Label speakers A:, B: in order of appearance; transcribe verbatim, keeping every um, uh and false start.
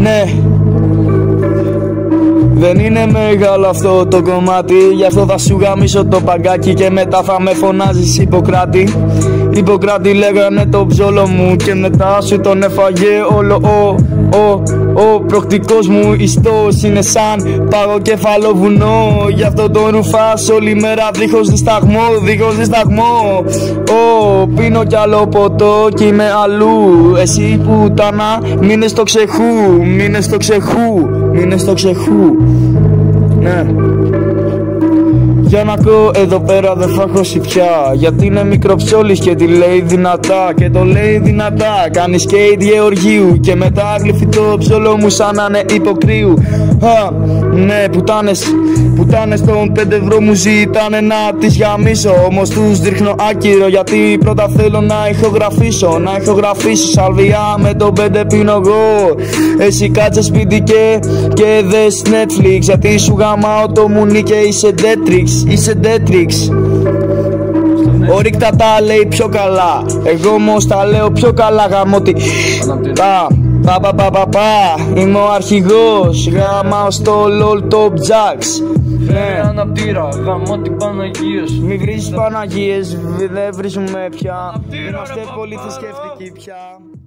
A: Ναι, δεν είναι μεγάλο αυτό το κομμάτι, γι' αυτό θα σου γαμίσω το παγκάκι και μετά θα με φωνάζεις Ιπποκράτη. Ιπποκράτη λέγανε το ψόλο μου και μετά σου τον έφαγε όλο ο, ο, ο προκτικός μου ιστός. Είναι σαν παγοκέφαλο βουνό, γι' αυτό τον ρουφάς όλη μέρα δίχως δισταγμό, δίχως δισταγμό. Ω, πίνω κι άλλο ποτό κι είμαι αλλού. Εσύ πουτάνα, μείνε στο ξεχού, μείνε στο ξεχού, μείνε στο ξεχού. Ναι. Για να κω εδώ πέρα δεν θα χώσει πια, γιατί είναι μικροψόλης και τη λέει δυνατά. Και το λέει δυνατά, κάνει σκέιτ Γεωργίου και μετά γλυφεί το ψόλο μου σαν να είναι υποκρίου. Α, ναι, πουτάνες, πουτάνες των πέντε ευρώ μου ζητάνε να τις γαμίσω. Όμως τους δείχνω άκυρο, γιατί πρώτα θέλω να ηχογραφήσω. Να ηχογραφήσω σαλβιά με τον πέντε πίνω εγώ. Εσύ κάτσε σπίτι και, και δες Netflix, γιατί σου γαμάω το μουνί και είσαι Detrix. Είσαι Detrix. Ο Ρίκτα τα λέει πιο καλά, εγώ όμως τα λέω πιο καλά γαμώτη. Τα πα πα πα πα πα, είμαι ο αρχηγός, γαμάω στο LOL Top Jacks.
B: Ναι, αναπτήρα, γαμώτη Παναγίες.
A: Μη βρίζεις Παναγίες, δεν βρίζουμε πια. Είμαστε πολύ θρησκευτικοί πια.